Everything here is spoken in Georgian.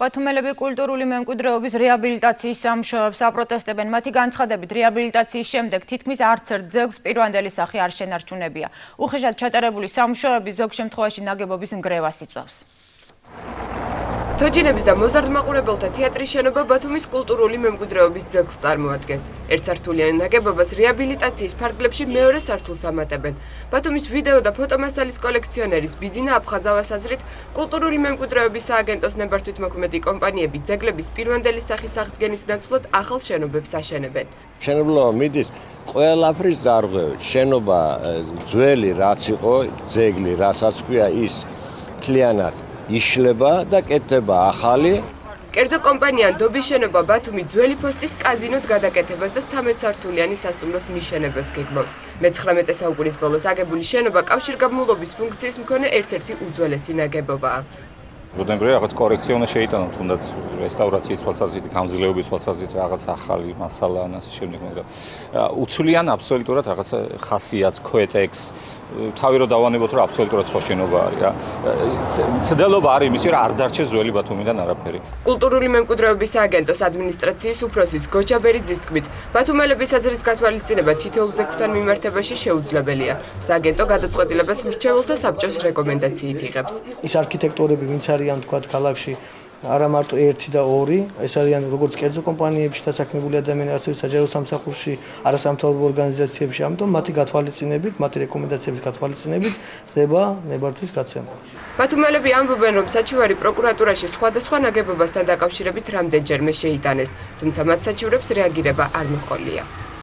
ბათუმელები კულტურული მემკვიდრეობის რეაბილიტაციის სამუშაოებს აპროტესტებენ. მათი განცხადებით, რეაბილიტაციის შემდეგ თითქმის არც ერთ ძეგლს პირვანდელი სახე არ შენარჩუნებია. უხეშად ჩატარებული სამუშაოები ზოგ შემთხვევაში ნაგებობის ნგრევას იწვევს. თოჯინების და მოზარდმაყურებელთა თეატრის შენობა ბათუმის კულტურული მემკვიდრეობის ძეგლს წარმოადგენს. ერთსართულიანი ნაგებობას რეაბილიტაციის ფარგლებში მეორე სართულს ამატებენ. ბათუმის ვიდეო და ფოტომასალის კოლექციონერის ბიძინა აფხაზავას აზრით, კულტურული მემკვიდრეობის სააგენტოს ნებართვითმოქმედი კომპანიები ძეგლების პირვანდელი სახის აღდგენის ნაცვლად ახალ შენობებს აშენებენ. მშენებლობა მიდის ყველაფრის დარღვევით. შენობა ძველი რაც იყო, ძეგლი, რასაც ქვია ის მთლიანად იშლება და კეთდება ახალი. კერძო კომპანია ნდობის შენობა ბათუმი ძველი ფოსტის კაზინოდ გადაკეთებას და 13 სართულიანი სასტუმროს მიშენებას გეგმავს. მე-19 საუკუნის ბოლოს აგებული შენობა კავშირგაბმულობის ფუნქციის მქონე ერთ-ერთი უძველესი ნაგებობაა. Როდენგვარი რაღაც კორექციონა შეიტანა, თუნდაც რესტავრაციის თვალსაზრისით, გამძლეობის თვალსაზრისით რაღაც ახალი მასალა ან ასე შემდეგ, მაგრამ უცვლიან აბსოლუტურად რაღაც ხასიათს, ქვეტექს, თავი რო დავანებოთ, რომ აბსოლუტურად სხვა შენობა არის რა. ცდელობა არის იმისი, რომ არ დარჩეს ძველი ბათუმიდან არაფერი. კულტურული მემკვიდრეობის სააგენტოს ადმინისტრაციის უფროსის გოჩა ბერიძის თქმით, ბათუმელების აზრის გათვალისწინება თითოეულ ძეგლთან მიმართებაში შეუძლებელია. სააგენტო გადაწყვეტილებას მრჩეველთა საბჭოს რეკომენდაციით იღებს. ის არქიტექტორები, ვინც არიან თქვათ ქალაქში, არა მარტო 1 და 2, ეს არიან როგორც კერძო კომპანიებში დასაქმებული ადამიანები, ასევე საჯარო სამსახურში, არასამთავრობო ორგანიზაციებში, ამიტომ მათი გათვალისწინებით, მათი რეკომენდაციების გათვალისწინებით ხდება ნებართვის გაცემა. ბათუმელები ამბობენ, რომ საჩივარი პროკურატურაში სხვადასხვა ნაგებობასთან დაკავშირებით რამდენჯერმე შეიტანეს, თუმცა მათ საჩივრებს რეაგირება არ მოჰყოლია.